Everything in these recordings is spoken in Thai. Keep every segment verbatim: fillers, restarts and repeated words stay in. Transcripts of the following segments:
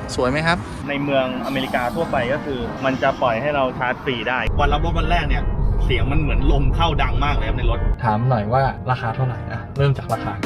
สวยไหมครับในเมืองอเมริกาทั่วไปก็คือมันจะปล่อยให้เราชาร์จฟรีได้วันรับรถวันแรกเนี่ยเสียงมันเหมือนลมเข้าดังมากเลยในรถถามหน่อยว่าราคาเท่าไหร่อะเริ่มจากราคา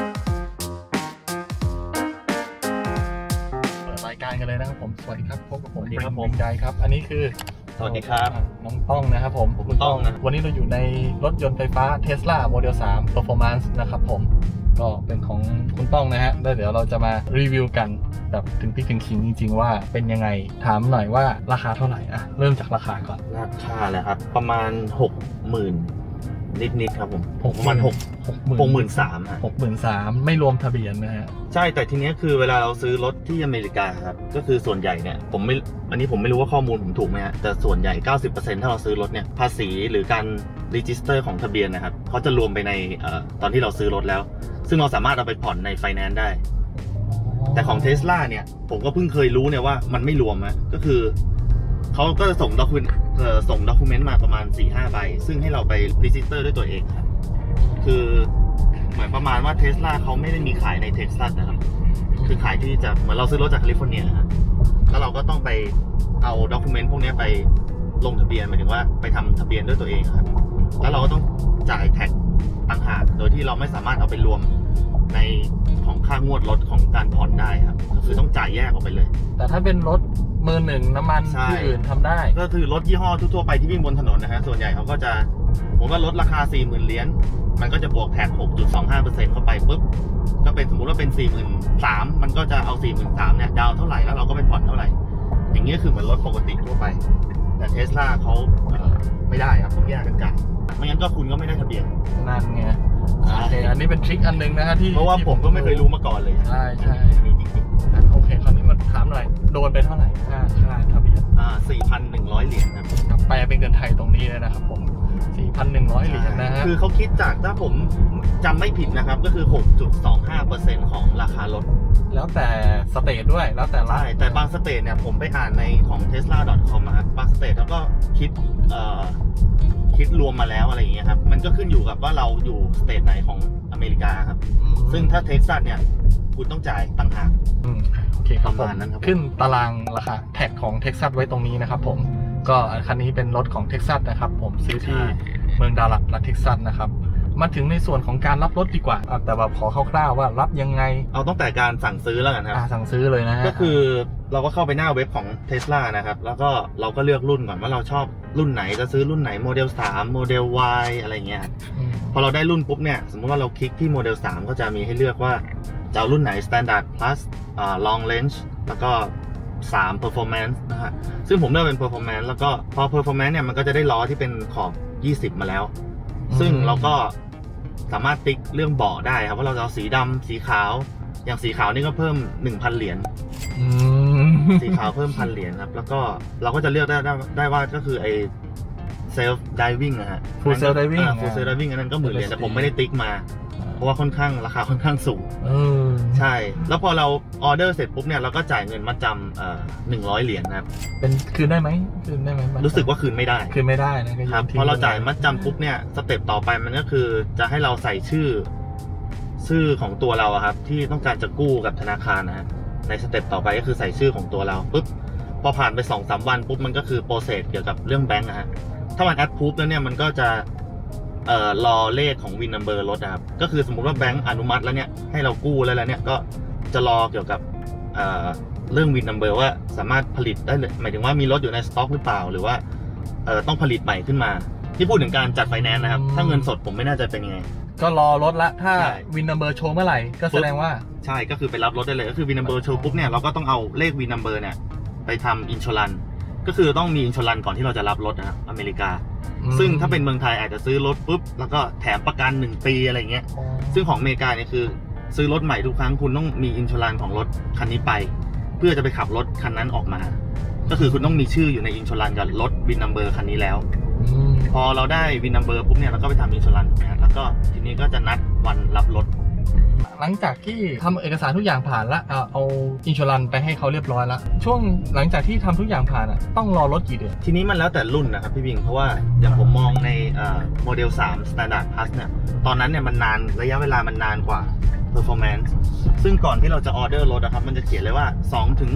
เปิดรายการกันเลยนะครับผมสวัสดีครับพบกับผมดีครับผมใจครับอันนี้คือสวัสดีครับน้องต้องนะครับผมคุณต้องนะวันนี้เราอยู่ในรถยนต์ไฟฟ้า Tesla Model สาม Performance นะครับผมก็เป็นของคุณต้องนะฮะแล้วเดี๋ยวเราจะมารีวิวกันแบบถึงพริกถึงขิงจริงๆว่าเป็นยังไงถามหน่อยว่าราคาเท่าไหร่อะเริ่มจากราคาก่อนราคาเลยครับประมาณ หกหมื่น นิดๆครับผมประมาณหก หกหมื่นสามพันหกหมื่นสามพัน ไม่รวมทะเบียนนะฮะใช่แต่ทีนี้คือเวลาเราซื้อรถที่อเมริกาครับก็คือส่วนใหญ่เนี่ยผมไม่อันนี้ผมไม่รู้ว่าข้อมูลผมถูกไหมฮะแต่ส่วนใหญ่ เก้าสิบเปอร์เซ็นต์ ถ้าเราซื้อรถเนี่ยภาษีหรือการรีจิสเตอร์ของทะเบียนนะครับเขาจะรวมไปในเอ่อตอนที่เราซื้อรถแล้วซึ่งเราสามารถเอาไปผ่อนในไฟแนนซ์ได้แต่ของ Tesla เนี่ยผมก็เพิ่งเคยรู้เนี่ยว่ามันไม่รวมอะก็คือเขาก็จะส่งด็อกิเมนต์ส่งด็อกิเมนต์มาประมาณ สี่ห้า ใบซึ่งให้เราไปรีจิสเตอร์ด้วยตัวเองครับคือเหมือนประมาณว่า Tesla เขาไม่ได้มีขายในเท็กซัสนะครับคือขายที่จะเหมือนเราซื้อรถจากแคลิฟอร์เนียครับแล้วเราก็ต้องไปเอาด็อกิเมนต์พวกนี้ไปลงทะเบียนหมายถึงว่าไปทำทะเบียนด้วยตัวเองครับแล้วเราก็ต้องจ่ายแท็กต่างหากโดยที่เราไม่สามารถเอาไปรวมในของค่างวดรถของการผ่อนได้ครับก็คือต้องจ่ายแยกออกไปเลยแต่ถ้าเป็นรถมือหนึ่งน้ำมันที่อื่นทำได้ก็คือรถยี่ห้อทั่วๆไปที่วิ่งบนถนนนะฮะส่วนใหญ่เขาก็จะผมว่าลดราคา สี่หมื่น เหรียญมันก็จะบวกแท็ก หกจุดสองห้าเปอร์เซ็นต์ เข้าไปปุ๊บก็เป็นสมมุติว่าเป็น สี่หมื่นสามพัน มันก็จะเอา สี่หมื่นสามพัน เนี่ยดาวเท่าไหร่แล้วเราก็ไปผ่อนเท่าไหร่อย่างนี้คือเหมือนรถปกติทั่วไปแต่ Tesla เขาไม่ได้ครับต้องแยกกันจ่ายไม่งั้นก็คุณก็ไม่ได้ทะเบียนนั่นไงโอเคอันนี้เป็นทริคอันนึงนะฮะที่เพราะว่าผมก็ไม่เคยรู้มาก่อนเลยใช่ใช่จริงๆโอเคคราวนี้มาถามหน่อยโดนไปเท่าไหร่ค่าค่าทะเบียนอ่า สี่พันหนึ่งร้อย เหรียญครับแปลเป็นเงินไทยตรงนี้เลยนะครับผม สี่พันหนึ่งร้อย เหรียญนะฮะคือเขาคิดจากถ้าผมจำไม่ผิดนะครับก็คือ หกจุดสองห้าเปอร์เซ็นต์ ของราคารถแล้วแต่สเตทด้วยแล้วแต่ใช่แต่บางสเตทเนี่ยผมไปอ่านในของ เทสลา ดอท คอม นะครับบางสเตทเขาก็คิดเอ่อคิดรวมมาแล้วอะไรอย่างเงี้ยครับมันก็ขึ้นอยู่กับว่าเราอยู่สเตทไหนของอเมริกาครับซึ่งถ้าเท็กซัสเนี่ยคุณต้องจ่ายต่างหากโอเคครับผมขึ้นตารางราคาแท็กของเท็กซัสไว้ตรงนี้นะครับผมก็คันนี้เป็นรถของเท็กซัสนะครับผมซื้อที่เมืองดัลลัสรัฐเท็กซัสนะครับมาถึงในส่วนของการรับรถดีกว่าแต่ว่าขอคร่าวๆว่ารับยังไงเอาตั้งแต่การสั่งซื้อแล้วกันครับสั่งซื้อเลยนะฮะก็คือเราก็เข้าไปหน้าเว็บของ Tesla นะครับแล้วก็เราก็เลือกรุ่นก่อนว่าเราชอบรุ่นไหนจะซื้อรุ่นไหนโมเดลสามโมเดล Y อะไรเงี้ยพอเราได้รุ่นปุ๊บเนี่ยสมมติว่าเราคลิกที่โมเดลสามก็จะมีให้เลือกว่าจะเอารุ่นไหน Standard Plus อ่า Long Range แล้วก็สาม Performance นะฮะซึ่งผมเลือกเป็น Performance แล้วก็พอ Performance เนี่ยมันก็จะได้ล้อที่เป็นขอบยี่สิบมาแล้วซึ่งเราก็สามารถติ๊กเรื่องเบาะได้ครับว่าเราจะเอาสีดำสีขาวอย่างสีขาวนี่ก็เพิ่ม หนึ่งพัน เหรียญสีขาวเพิ่มพันเหรียญครับแล้วก็เราก็จะเลือกได้ได้ว่าก็คือไอเซลฟ์ไดวิ่งนะฮะ Full Self Driving Full Self Driving อันนั้นก็หมื่นเหรียญแต่ผมไม่ได้ติ๊กมาเพราะว่าค่อนข้างราคาค่อนข้างสูงใช่แล้วพอเราออเดอร์เสร็จปุ๊บเนี่ยเราก็จ่ายเงินมัดจำเอ่อหนึ่งร้อยเหรียญครับเป็นคืนได้ไหมคืนได้ไหมรู้สึกว่าคืนไม่ได้คืนไม่ได้นะครับพอเราจ่ายมัดจำปุ๊บเนี่ยสเต็ปต่อไปมันก็คือจะให้เราใส่ชื่อชื่อของตัวเราครับที่ต้องการจะกู้กับธนาคารนะฮะในสเต็ปต่อไปก็คือใส่ชื่อของตัวเราปุ๊บพอผ่านไป สองสาม วันปุ๊บมันก็คือโปรเซสเกี่ยวกับเรื่องแบงก์นะฮะถ้ามันแอดพูฟแล้วเนี่ยมันก็จะเอ่อรอเลขของวินนัมเบอร์รถนะครับก็คือสมมุติว่าแบงก์อนุมัติแล้วเนี่ยให้เรากู้แล้วแล้วเนี่ยก็จะรอเกี่ยวกับเอ่อเรื่องวินนัมเบอร์ว่าสามารถผลิตได้เลยหมายถึงว่ามีรถอยู่ในสต็อกหรือเปล่าหรือว่าเอ่อต้องผลิตใหม่ขึ้นมาที่พูดถึงการจัดไฟแนนซ์นะครับถ้าเงินสดผมไม่น่าจะเป็นยังไงก็รอรถละถ้าวินนัมเบอร์โชว์เมื่อไหร่ก็แสดงว่าใช่ก็คือไปรับรถได้เลยก็คือวินนัมเบอร์โชว์ปุ๊บเนี่ยเราก็ต้องเอาเลขวินนัมเบอร์เนี่ยไปทำอินชัวรันก็คือต้องมีอินชัวรันก่อนที่เราจะรับรถนะครับอเมริกาซึ่งถ้าเป็นเมืองไทยอาจจะซื้อรถปุ๊บแล้วก็แถมประกันหนึ่งปีอะไรเงี้ยซึ่งของอเมริกาเนี่ยคือซื้อรถใหม่ทุกครั้งคุณต้องมีอินชัวรันของรถคันนี้ไปเพื่อจะไปขับรถคันนั้นออกมาก็คือคุณต้องมีชื่ออยู่ในอินชัวรันกับรถวินนัมเบอร์คันนี้แล้วพอเราได้วินนัมเบอร์ปุ๊บเนี่ยเราก็ไปทำอินชัวรันนะแล้วก็ทีนี้ก็จะนัดวันรับรถหลังจากที่ทำเอกสารทุกอย่างผ่านแล้วเอาอินชัวรันไปให้เขาเรียบร้อยแล้วช่วงหลังจากที่ทำทุกอย่างผ่านอ่ะต้องรอรถกี่เดือนทีนี้มันแล้วแต่รุ่นนะครับพี่บิงเพราะว่าอย่างผมมองในโมเดลสาม Standard Plus เนี่ยตอนนั้นเนี่ยมันนานระยะเวลามันนานกว่า Performance ซึ่งก่อนที่เราจะออเดอร์รถนะครับมันจะเขียนเลยว่าสองถึง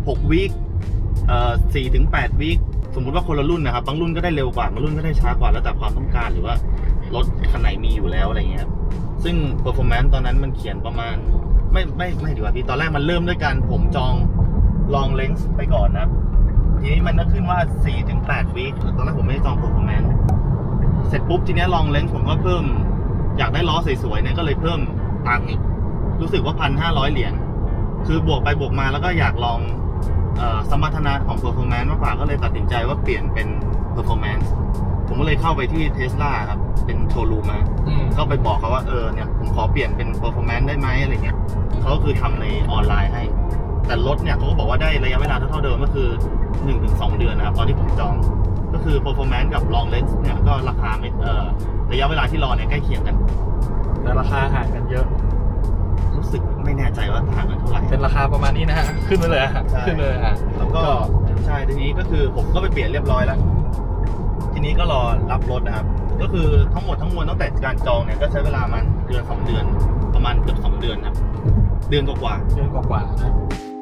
หกวีคเอ่อสี่ถึงแปดวีคสมมุติว่าคนละรุ่นนะครับบางรุ่นก็ได้เร็วกว่าบางรุ่นก็ได้ช้ากว่าแล้วแต่ความต้องการหรือว่ารถคันไหนมีอยู่แล้วอะไรเงี้ยซึ่ง performance ตอนนั้นมันเขียนประมาณไม่ไม่ไม่ดีกว่าพี่ตอนแรกมันเริ่มด้วยการผมจอง long length ไปก่อนนะทีนี้มันก็ขึ้นว่า สี่ถึงแปด วีคตอนแรกผมไม่ได้จอง performance เสร็จปุ๊บทีนี้ long length ผมก็เพิ่มอยากได้ล้อสวยๆเนี่ยก็เลยเพิ่มตังค์อีกรู้สึกว่า หนึ่งพันห้าร้อย เหรียญคือบวกไปบวกมาแล้วก็อยากลองเอ่อสมรรถนะของ performance มากกว่าก็เลยตัดสินใจว่าเปลี่ยนเป็น performance ผมก็เลยเข้าไปที่ Tesla ครับเป็นโชว์รูมมาก็ไปบอกเขาว่าเออเนี่ยผมขอเปลี่ยนเป็น performance ได้ไหมอะไรเงี้ยเขาก็คือทำในออนไลน์ให้แต่รถเนี่ยเขาก็บอกว่าได้ระยะเวลาเท่าเดิมก็คือ หนึ่งถึงสอง เดือนนะครับตอนที่ผมจองก็คือ performance กับ long range เนี่ยก็ราคาไม่เอ่อระยะเวลาที่รอเนี่ยใกล้เคียงกันแต่ราคาห่างกันเยอะรู้สึกไม่แน่ใจว่าห่างกันเท่าไหร่เป็นราคาประมาณนี้นะฮะขึ้นไปเลยฮะขึ้นเลยอ่ะแล้วก็ใช่ทีนี้ก็คือผมก็ไปเปลี่ยนเรียบร้อยแล้วทีนี้ก็รอรับรถนะครับก็คือทั้งหมดทั้งมวลตั้งแต่การจองเนี่ยก็ใช้เวลามันเดือนสองเดือนประมาณเกือบสองเดือนครับเดือนกว่าเดือนกว่านะ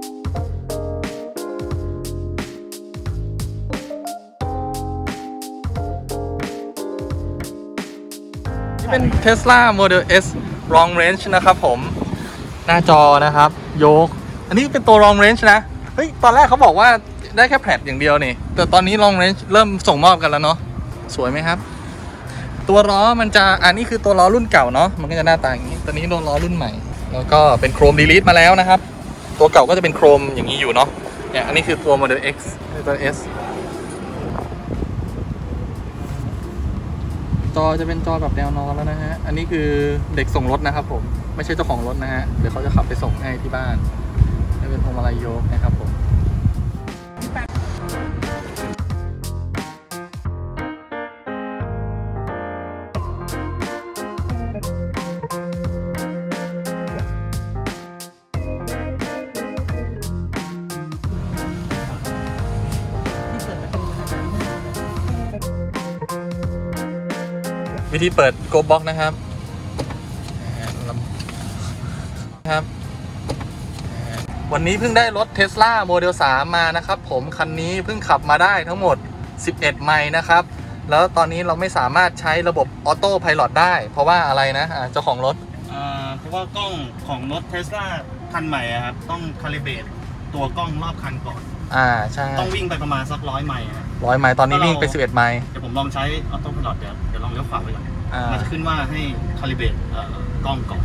นี่เป็น Tesla Model S Long Range นะครับผมหน้าจอนะครับโยกอันนี้เป็นตัว Long Range นะเฮ้ยตอนแรกเขาบอกว่าได้แค่แพดอย่างเดียวนี่แต่ตอนนี้ Long Range เริ่มส่งมอบกันแล้วเนาะสวยไหมครับตัวล้อมันจะอันนี้คือตัวล้อรุ่นเก่าเนาะมันก็จะหน้าตาอย่างนี้ตอนนี้โดนล้อรุ่นใหม่แล้วก็เป็นโครมดีลิทมาแล้วนะครับตัวเก่าก็จะเป็นโครมอย่างนี้อยู่เนาะเนี่ยอันนี้คือตัว Model X ตัว S จอจะเป็นจอแบบแนวนอนแล้วนะฮะอันนี้คือเด็กส่งรถนะครับผมไม่ใช่เจ้าของรถนะฮะเดี๋ยวเขาจะขับไปส่งให้ที่บ้านจะเป็นพวงมาลัยโยกนะครับผมวิธีเปิด Go Box นะครับครับวันนี้เพิ่งได้รถ Tesla Model สาม มานะครับผมคันนี้เพิ่งขับมาได้ทั้งหมดสิบเอ็ดไมล์นะครับแล้วตอนนี้เราไม่สามารถใช้ระบบออโต้ไพลอตได้เพราะว่าอะไรนะเจ้าของรถอ่าเพราะว่ากล้องของรถ Tesla คันใหม่ครับต้องคาลิเบรตตัวกล้องรอบคันก่อนอ่าใช่ต้องวิ่งไปประมาณสักร้อยไมล์ร้อยไมล์ตอนนี้วิ่งไปสิบเอ็ดไมล์เดี๋ยวผมลองใช้ออโต้ไพลอตเดี๋ยวเดี๋ยวลองเลี้ยวขวาไปก่อนมันจะขึ้นว่าให้คาลิเบรตกล้องก่อน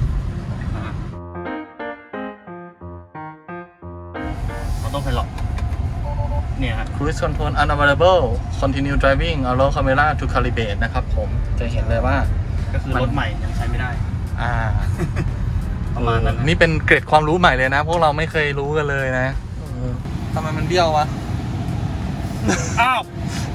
ออโต้ไพลอตเนี่ยครับ Cruise Control Unavailable Continue Driving Allow Camera to Calibrate นะครับผมจะเห็นเลยว่าก็คือรถใหม่ยังใช้ไม่ได้อ่าประมาณนั้นนี่เป็นเกร็ดความรู้ใหม่เลยนะพวกเราไม่เคยรู้กันเลยนะทำไมมันเบี้ยววะอ้าว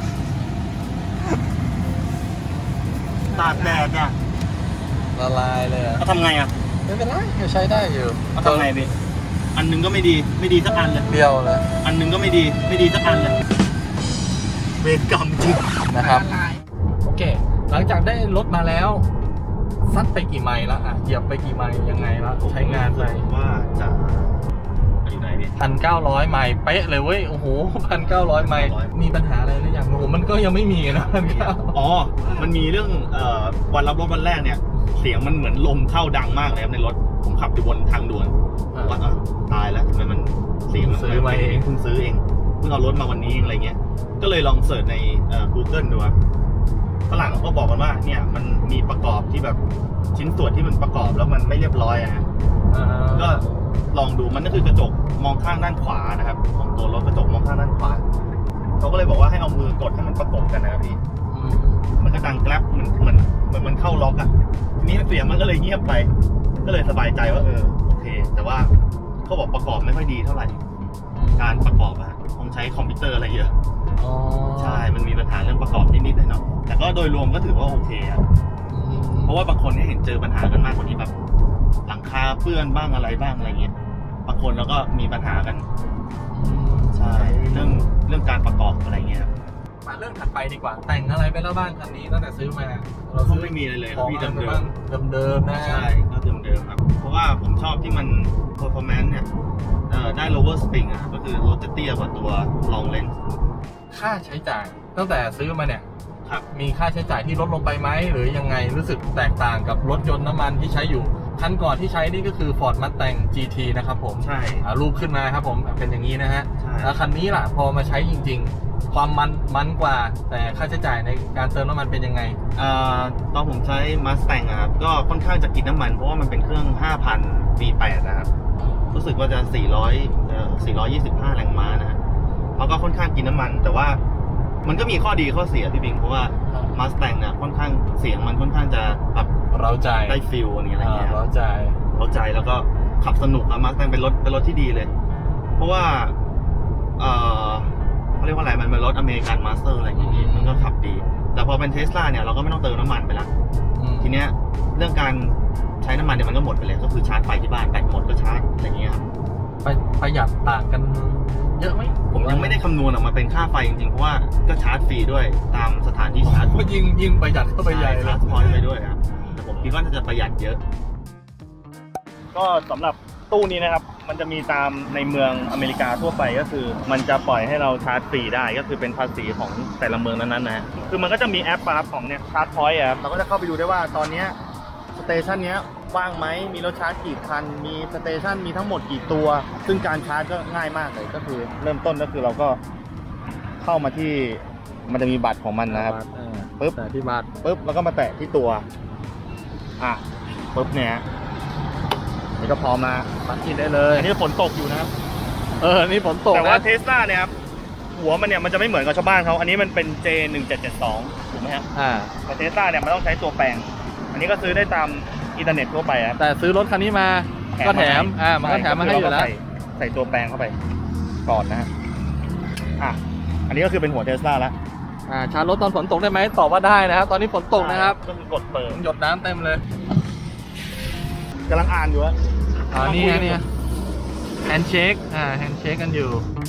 ตากแดดอ่ะละลายเลยอ่ะเขาทำไงอ่ะไม่เป็นไรยังใช้ได้อยู่เขาทำไงพี่อันนึงก็ไม่ดีไม่ดีสักอันเลยเบี้ยวเลยอันนึงก็ไม่ดีไม่ดีสักอันเลยเวรกรรมจริงนะครับโอเคหลังจากได้รถมาแล้วซัดไปกี่ไมล์แล้วอ่ะเหยียบไปกี่ไมล์ยังไงแล้วใช้งานไปว่าจะอยู่ไหนพี่พันเก้าร้อยไมล์เป๊ะเลยเว้ยโอ้โหพันเก้าร้อยไมล์มีปัญหาอะไรหรือยังโอ้โหมันก็ยังไม่มีนะอ๋อมันมีเรื่องเอ่อวันรับรถวันแรกเนี่ยเสียงมันเหมือนลมเข้าดังมากเลยในรถผมขับอยู่บนทางด่วนว่าตายแล้วทำไมมันเสียงมันซื้อมาเองเพิ่งซื้อเองเพิ่งเอารถมาวันนี้อะไรเงี้ยก็เลยลองเสิร์ชใน Google ดูครับฝรั่งเขาก็บอกกันว่าเนี่ยมันมีประกอบที่แบบชิ้นส่วนที่มันประกอบแล้วมันไม่เรียบร้อยอ่ะก็ลองดูมันก็คือกระจกมองข้างด้านขวานะครับของตัวรถกระจกมองข้างด้านขวาเขาก็เลยบอกว่าให้เอามือกดให้มันประกบกันนะครับพี่มันก็ดังแกร็บเหมือนเหมือนเหมือนมันเข้าล็อกอ่ะทีนี้เสียงมันก็เลยเงียบไปก็เลยสบายใจว่าเออโอเคแต่ว่าเขาบอกประกอบไม่ค่อยดีเท่าไหร่การประกอบอะต้องใช้คอมพิวเตอร์อะไรเยอะใช่มันมีปัญหาเรื่องประกอบนิดๆหน่อยๆแต่ก็โดยรวมก็ถือว่าโอเคครับเพราะว่าบางคนเนี่ยเห็นเจอปัญหากันมากกว่านี้แบบหลังคาเปื้อนบ้างอะไรบ้างอะไรเงี้ยบางคนแล้วก็มีปัญหากันใช่เรื่องเรื่องการประกอบอะไรเงี้ยเรื่องถัดไปดีกว่าแต่งอะไรไปแล้วบ้างคันนี้ตั้งแต่ซื้อมาเราก็ไม่มีอะไรเลยครับพี่เดิมเดิมๆนะใช่ก็เดิมๆครับเพราะว่าผมชอบที่มัน performance เนี่ยได้ lower spring อ่ะก็คือรถจะเตี้ยกว่าตัว long length ค่าใช้จ่ายตั้งแต่ซื้อมาเนี่ยครับมีค่าใช้จ่ายที่ลดลงไปไหมหรือยังไงรู้สึกแตกต่างกับรถยนต์น้ำมันที่ใช้อยู่คันก่อนที่ใช้นี่ก็คือ Ford Mustang จี ที นะครับผมใช่รูปขึ้นมาครับผมเป็นอย่างนี้นะฮะใช่แล้วคันนี้ล่ะพอมาใช้จริงๆ ความมันมันกว่าแต่ค่าใช้จ่ายในการเติมน้ำมันเป็นยังไงอ่าตอนผมใช้ Mustang อะครับก็ค่อนข้างจะกินน้ำมันเพราะว่ามันเป็นเครื่อง ห้าพัน วี แปด นะครับรู้สึกว่าจะ สี่ร้อยเอ่อสี่ร้อยยี่สิบห้า แรงม้านะฮะเขาก็ค่อนข้างกินน้ำมันแต่ว่ามันก็มีข้อดีข้อเสียพี่บิงเพราะว่า Mustang เนี่ยค่อนข้างเสียงมันค่อนข้างจะแบบเราใจได้ฟิลอะไรเงี้ยเราใจเข้าใจแล้วก็ขับสนุกอะมาสแตงเป็นรถเป็นรถที่ดีเลย เพราะว่าเออเขาเรียกว่าอะไรมันเป็นรถอเมริกันมาสเตอร์อะไรอย่างงี้มันก็ขับดี แต่พอเป็นเทสลาเนี่ยเราก็ไม่ต้องเติมน้ำมันไปแล้วทีเนี้ยเรื่องการใช้น้ำมันเนี่ยมันก็หมดไปเลยก็คือชาร์จไฟที่บ้านแบตหมดก็ชาร์จอะไรเงี้ยครับประหยัดต่างกันเยอะไหมผมยังไม่ได้คำนวณออกมาเป็นค่าไฟจริงๆเพราะว่าก็ชาร์จฟรีด้วยตามสถานที่ชาร์จก็ยิ่งยิ่งประหยัดเข้าไปใหญ่ชาร์จพอยต์ไปด้วยครับแต่ผมคิดว่าน่าจะประหยัดเยอะก็สำหรับตู้นี้นะครับมันจะมีตามในเมืองอเมริกาทั่วไปก็คือมันจะปล่อยให้เราชาร์จฟรีได้ก็คือเป็นภาษีของแต่ละเมืองนั้นๆนะคือมันก็จะมีแอปปั๊บของเนี่ยชาร์จพอยต์ครับเราก็จะเข้าไปดูได้ว่าตอนนี้สเตชันเนี้ยว่างไหมมีรถชาร์จกี่คันมีสเตชันมีทั้งหมดกี่ตัวซึ่งการชาร์จก็ง่ายมากเลยก็คือเริ่มต้นก็คือเราก็เข้ามาที่มันจะมีบัตรของมันนะครับปึ๊บแต่ที่บัตรปึ๊บแล้วก็มาแตะที่ตัวอ่ะปึ๊บเนี่ยนี่ก็พร้อมมาปัดกินได้เลยอันนี้ฝนตกอยู่นะครับเออนี่ฝนตกแต่ว่านะเทสลาเนี่ยครับหัวมันเนี่ยมันจะไม่เหมือนกับชาวบ้านเขาอันนี้มันเป็น เจ หนึ่งเจ็ดเจ็ดสอง ถูกไหมครับอ่าแต่เทสลาเนี่ยมันต้องใช้ตัวแปลงอันนี้ก็ซื้อได้ตามอินเทอร์เน็ตทั่วไปครับแต่ซื้อรถคันนี้มาก็แถมอ่ามันก็แถมมาให้อยู่แล้วใส่ใส่ตัวแปลงเข้าไปก่อนนะฮะอ่ะอันนี้ก็คือเป็นหัวเทสลาแล้วอ่าชาร์จรถตอนฝนตกได้ไหมตอบว่าได้นะครับตอนนี้ฝนตกนะครับก็คือกดเปิดหยดน้ำเต็มเลยกำลังอ่านอยู่อะอ๋อนี่ไงนี่แฮนด์เชคอ่าแฮนด์เชคกันอยู่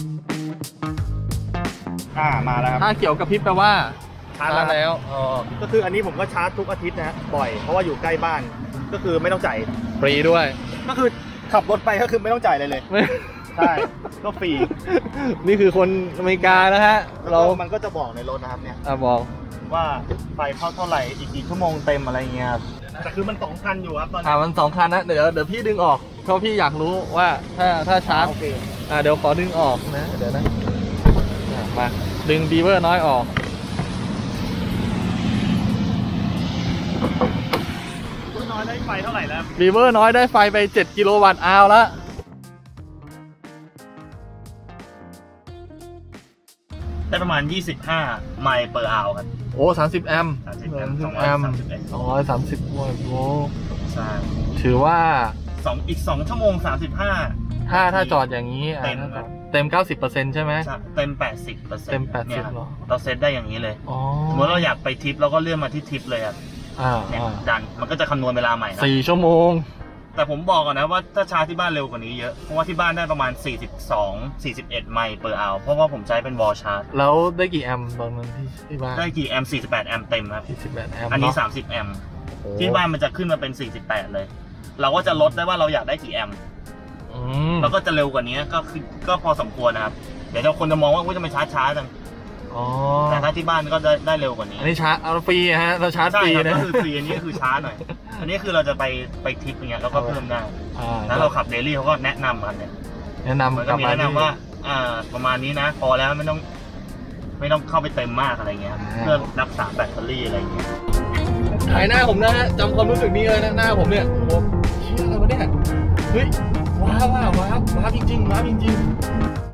อ่ามาแล้วครับถ้าเกี่ยวกับพริบแปลว่าชาร์จแล้วอ๋อก็คืออันนี้ผมก็ชาร์จทุกอาทิตย์นะฮะบ่อยเพราะว่าอยู่ใกล้บ้านก็คือไม่ต้องจ่ายฟรีด้วยก็คือขับรถไปก็คือไม่ต้องจ่ายอะไรเลยใช่ก็ฟรีนี่คือคนอเมริกานะฮะเรามันก็จะบอกในรถนะครับเนี่ยอ่าบอกว่าไฟเข้าเท่าไหร่อีกกี่ชั่วโมงเต็มอะไรเงี้ยแต่คือมันสองคันอยู่ครับตอนนี้อ่ามันสองคันนะเดี๋ยวเดี๋ยวพี่ดึงออกเพราะพี่อยากรู้ว่าถ้าถ้าชาร์จอ่าเดี๋ยวขอดึงออกนะเดี๋ยวนะมาดึงบีเวอร์น้อยออกน้อยได้ไฟเท่าไหร่แล้วบีเวอร์น้อยได้ไฟไปเจ็ดกิโลวัตต์อาวแล้วได้ประมาณยี่สิบห้าไมล์เปอร์อาวครับโอ้สามสิบแอมป์สามสิบแอมป์สองร้อยสามสิบโวลต์โอ้ใช่ถือว่าสองอีกสองชั่วโมงสามสิบห้าถ้าถ้าจอดอย่างนี้เต็มเต็ม เก้าสิบเปอร์เซ็นต์ ใช่ไหมเต็ม แปดสิบเปอร์เซ็นต์เต็มแปดสิบหรอเราเซตได้อย่างนี้เลยสมมติเราอยากไปทริปเราก็เลื่อนมาที่ทริปเลยครับอ่าดันมันก็จะคำนวณเวลาใหม่สี่ชั่วโมงแต่ผมบอกก่อนนะว่าถ้าชาร์จที่บ้านเร็วกว่านี้เยอะเพราะว่าที่บ้านได้ประมาณสี่สิบสอง สี่สิบเอ็ดไมล์เปอร์อาวเพราะว่าผมใช้เป็นวอลชาร์จแล้วได้กี่แอมป์ตอนนั้นที่บ้านได้กี่แอมป์สี่สิบแปดแอมป์เต็มครับสี่สิบแปดแอมป์อันนี้สามสิบแอมป์ที่บ้านมันจะขึ้นมาเป็นสี่สิบแปดเลยเราก็จะลดได้ว่าเราอยากได้กี่แอมป์แล้วก็จะเร็วกว่านี้ก็คือก็พอสมควรนะครับเดี๋ยวคนจะมองว่าจะไม่ชาร์จช้าจังแต่ถ้าที่บ้านก็ได้ได้เร็วกว่านี้อันนี้ชาร์จเอาฟรีฮะเราชาร์จฟรีนะก็คือฟรีอันนี้คือช้าหน่อยอันนี้คือเราจะไปไปทริปอย่างเงี้ยเราก็เพิ่มได้แล้วเราขับเดลี่เขาก็แนะนำกันเนี่ยแนะนำก็มีแนะนำว่าอ่าประมาณนี้นะพอแล้วไม่ต้องไม่ต้องเข้าไปเต็มมากอะไรเงี้ยเพื่อรักษาแบตเตอรี่อะไรเงี้ยถ่ายหน้าผมนะฮะจำความรู้สึกนี้เลยนะหน้าผมเนี่ยโอ้เชี่ยอะไรวะเนี่ยเฮ้ยว้าวว้าวว้าวจริงๆว้าวจริงๆ